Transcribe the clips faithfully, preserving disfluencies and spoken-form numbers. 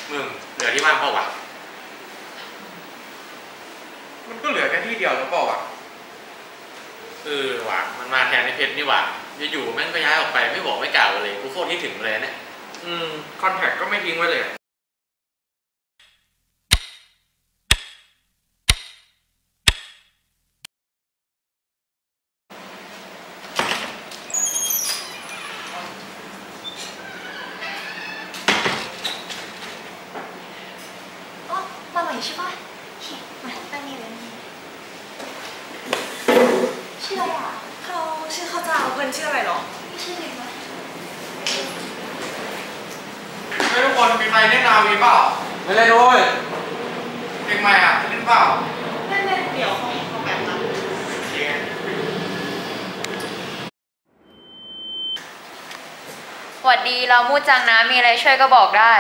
มึงเหลือที่บ้านเปล่าวะมันก็เหลือแค่ที่เดียวแล้วเปล่าวะเออว่ะมันมาแทนในเพชรนี่ว่ะอยู่ๆแม่งก็ย้ายออกไปไม่บอกไม่กล่าวเลยกูโคตรคิดถึงเลยเนี่ยอืมคอนแทคก็ไม่ทิ้งไว้เลยอ๋อมาใหม่ใช่ปะโอเคมาตั้งนี่เลยชื่ออะไรอ่ะเขาชื่อข้าวเจ้าเพื่อนชื่ออะไรหรอไม่ชื่อเลยมั้ยไม่ทุกคนมีใครเล่นนาวีเปล่าไม่เล่นด้วยเพลงใหม่อ่ะเล่นเปล่าเล่นเล่นเดี๋ยวเขาเขาแบบนั้นสวัสดีเรามูจังนะมีอะไรช่วยก็บอกได้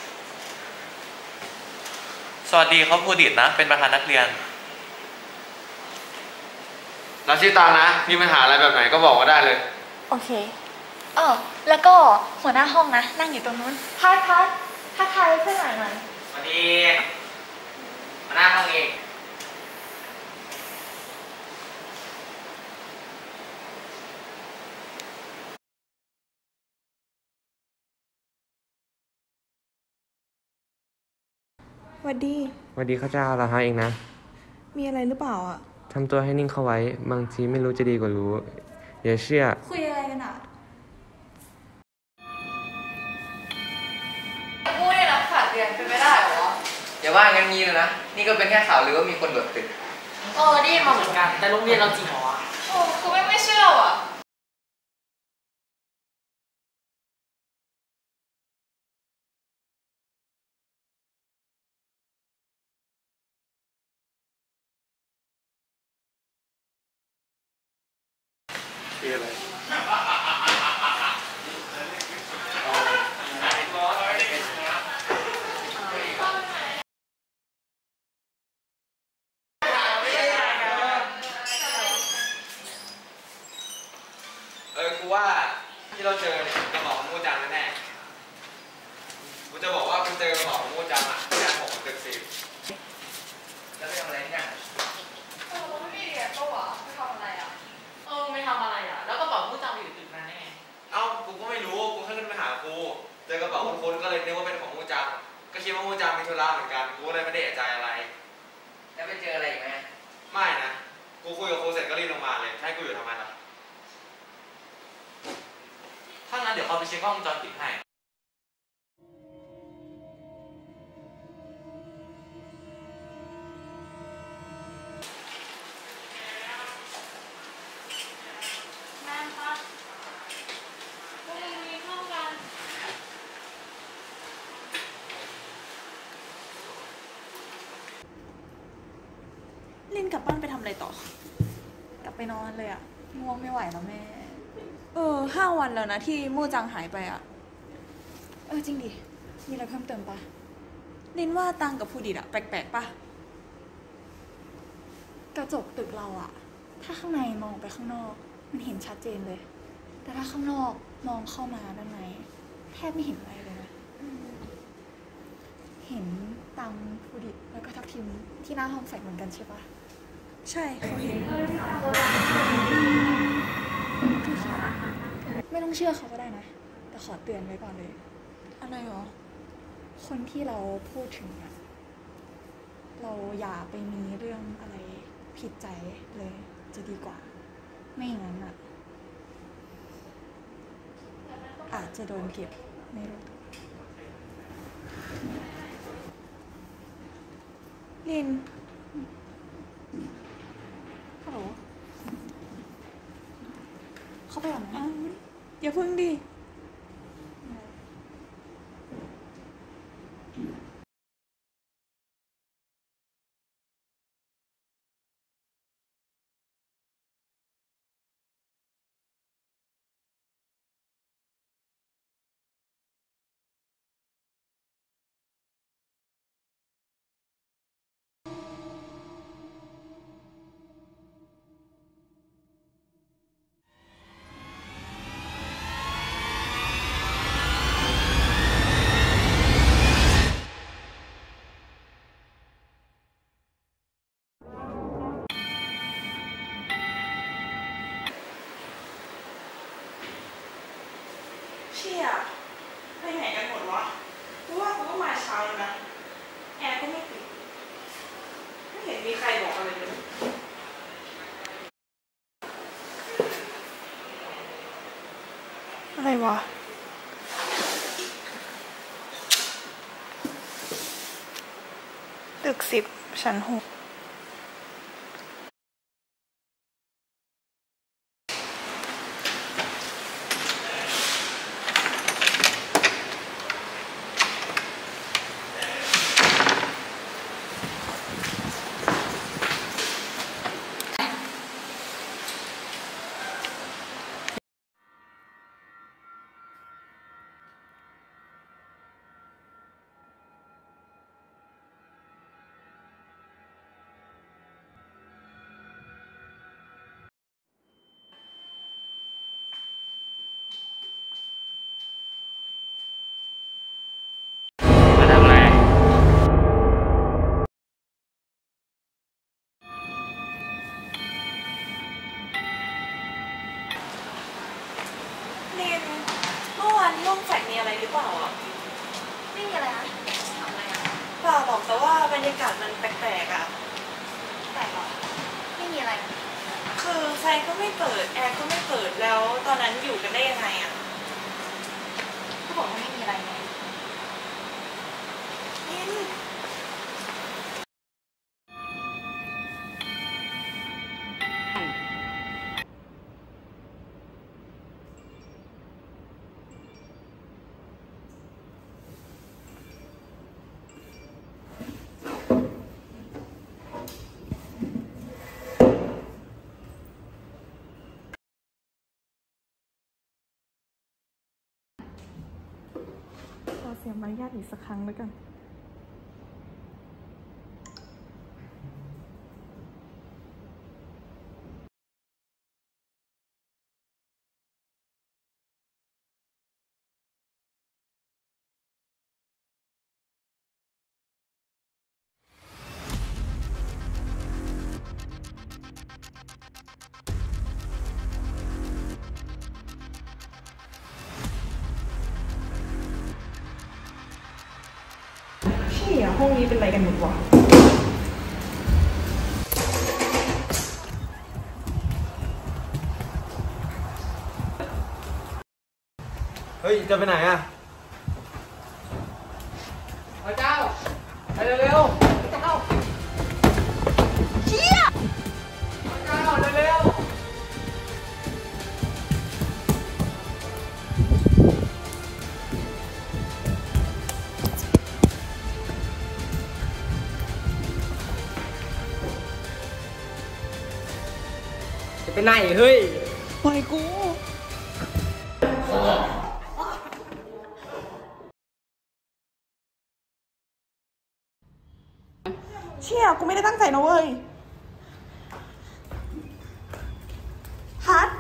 สวัสดีเขาพูดิตนะเป็นประธานนักเรียนเราชื่อตังนะมีปัญหาอะไรแบบไหนก็บอกก็ได้เลยโอเคอ๋อแล้วก็หัวหน้าห้องนะนั่งอยู่ตรงนู้นพัดพัดทักทายเพื่อนหน่อยหน่อยสวัสดีมาหน้าห้องเองสวัสดีสวัสดีข้าเจ้าเราฮะเองนะมีอะไรหรือเปล่าอ่ะทำตัวให้นิ่งเข้าไว้บางทีไม่รู้จะดีกว่ารู้อย่าเชื่อคุยอะไรกันอ่ะพูดได้รับขาดเรียนเป็นไม่ได้หรออย่าว่างั้นงี้เลยนะนี่ก็เป็นแค่ข่าวหรือว่ามีคนโดดตึกเออได้ยินมาเหมือนกันแต่โรงเรียนเราจริงเหรอวะโอ้คือไม่ไม่เชื่ออ่ะคืออะไรเออกูว่าที่เราเจอเนี่ยกระบอกมูจังแน่ๆกูจะบอกว่ากูเจอกระบอกมูจังอ่ะที่ชั้นหกตึกสิบจะไปทำอะไรเนี่ยเออไม่มีเรียนก็หวะไม่ทำอะไรอ่ะเออไม่ทำอะไรอ่ะแล้วก็บอกมูจังอยู่ตึกนั้นแน่เอ้ากูก็ไม่รู้กูแค่ขึ้นไปหากูเจอกระเป๋าคุ้นๆก็เลยนึกว่าเป็นของมูจังก็คิดว่ามูจังมีธุระเหมือนกันกูก็เลยไม่ได้เอะใจอะไรแล้วไปเจออะไรอีกไหมไม่นะกูคุยกับครูเสร็จก็รีบลงมาเลยให้กูอยู่ทำไมล่ะถ้างั้นเดี๋ยวเขาไปเช็คกล้องวงจรปิดให้แม่คะพวกมึงมีเข้ากันลินกลับบ้านไปทำอะไรต่อกลับไปนอนเลยอ่ะง่วงไม่ไหวแล้วแม่เออห้าวันแล้วนะที่มู่จังหายไปอ่ะเออจริงดิมีอะไรเพิ่มเติมปะลินว่าตังกับผู้ดิดอะแปลกๆปะกระจกตึกเราอะถ้าข้างในมองไปข้างนอกมันเห็นชัดเจนเลยแต่ถ้าข้างนอกมองเข้ามาด้านในแทบไม่เห็นอะไรเลยนะเห็นตังผู้ดิดแล้วก็ทับทิมที่หน้าห้องใส่เหมือนกันใช่ปะใช่เขาเห็นไม่ต้องเชื่อเขาก็ได้นะแต่ขอเตือนไว้ก่อนเลยอะไรหรอคนที่เราพูดถึงอะเราอย่าไปมีเรื่องอะไรผิดใจเลยจะดีกว่าไม่อย่างนั้นอะอาจจะโดนเก็บไม่รู้ลินฮัลโหลเขาไปก่อนนะอย่าพึ่งดิชี่ยไปไหนกันหมดวะกูว่ากูก็มาเช้าแล้วนะแอร์ก็ไม่ปิดไม่เห็นมีใครบอกอะไรเลยอะไรวะตึกสิบชั้นหกมาทำอะไรเรียนเมื่อวานที่ห้องแฟกมีอะไรหรือเปล่าอ่ะไม่มีอะไรนะทำอะไรอ่ะเปล่าบอกแต่ว่าบรรยากาศมันแปลกๆอ่ะแปลกหรอไม่มีอะไรคือไฟก็ไม่เปิดแอร์ก็ไม่เปิดแล้วตอนนั้นอยู่กันได้ยังไงอ่ะก็บอกว่าไม่มีอะไรไงนิน ขอเสียมารยาทอีกสักครั้งแล้วกันพี่อะห้องนี้เป็นอะไรกันหมดวะเฮ้ย จะไปไหนอ่ะพระเจ้าไปเร็วๆพระเจ้าเชี่ยพระเจ้าเร็วๆจะไปไหนเฮ้ยปล่อยกูเชี่ยกูไม่ได้ตั้งใจนะเว้ยฮัท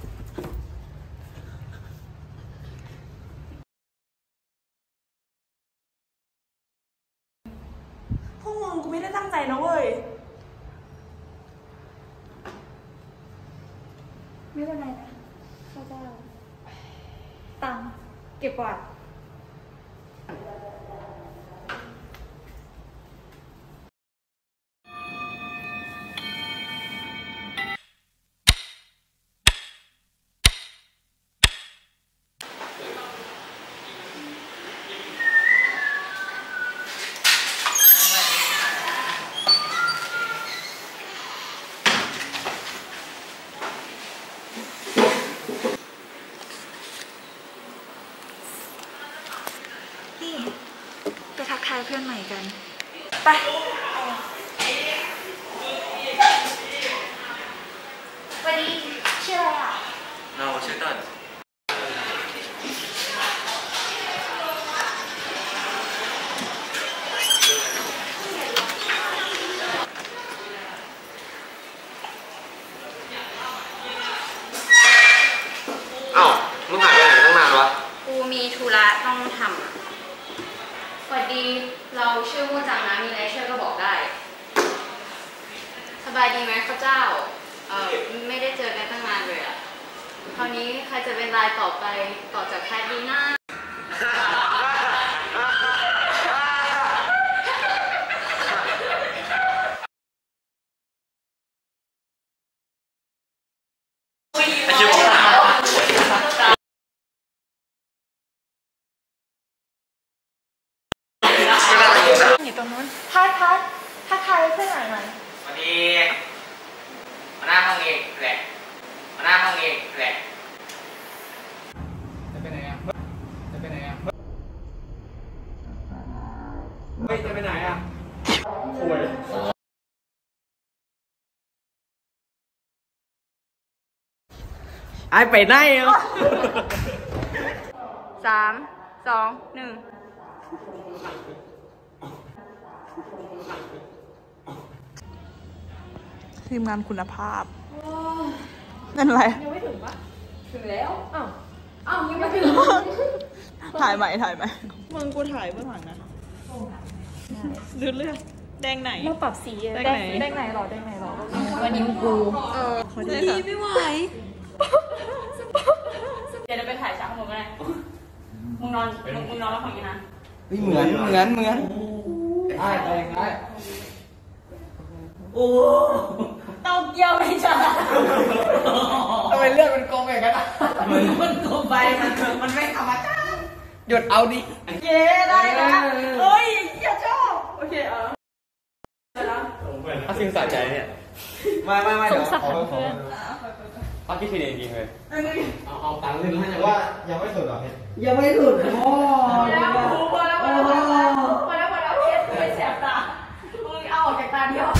พวกมึงกูไม่ได้ตั้งใจนะเว้ยไม่เป็นไรนะข้าเจ้าตังค์เก็บกวาดนี่ไปทักทายเพื่อนใหม่กัน ไปวันนี้ชื่ออะไรอ่ะเราชื่อเต้นเอ้า มึงหายไปไหนตั้งนานวะกูมีธุระต้องทำอะสวัสดี เราชื่อมูจังนะ มีอะไรช่วยก็บอกได้ สบายดีไหมข้าเจ้า เออไม่ได้เจอกันตั้งนานเลยอะคราวนี้ใครจะเป็นรายต่อไปต่อจากแพทดีน่าอยู่ตรงนู้นพัดพัดทักทายเพื่อนหน่อยหน่อยสวัสดีมาหน้าห้องเองแหละมาหน้าห้องเองแหละจะไปไหนอ่ะจะไปไหนอ่ะเฮ้ยจะไปไหนอ่ะโอ้ยไอ้ไปไหนอ่ะสามสองหนึ่งทีมงานคุณภาพนั่นอะไรยังไม่ถึงปะถึงแล้วอ้าวอ้าวยังไม่ถึงถ่ายใหม่ถ่ายใหม่มึงกูถ่ายเบื้องหลังนะดูเลือดแดงไหนเราปรับสีแดงไหนแดงไหนหรอแดงไหนหรอวันนี้กูเออดีไม่ไหวเดี๋ยวเราไปถ่ายฉากของมึงก็ได้มึงนอนมึงมึงนอนแล้วฝั่งนี้นะเหมือนเหมือนเหมือนไอ้ไอ้ไอ้โอ้เต้าเกียวไม่ใช่ทำไมเลือดมันกลมอย่างนั้นอ่ะมันกลมไปมันมันไม่ธรรมชาติหยุดเอาดิเย้ได้แล้วเฮ้ยอย่าชอบโอเคเออถ้าสิ่งสะใจเนี่ยไม่ไม่ไม่เดี๋ยวขอขอเอาคิดทีเดียวจริงๆเลยเอาเอาตังค์เลยนะว่ายังไม่สุดหรอเพชรยังไม่สุดโอ้แล้วพอแล้วพอแล้วพอแล้วพอแล้วพอแล้วเพชรไม่แสบตามึงเอาออกจากตาเดียว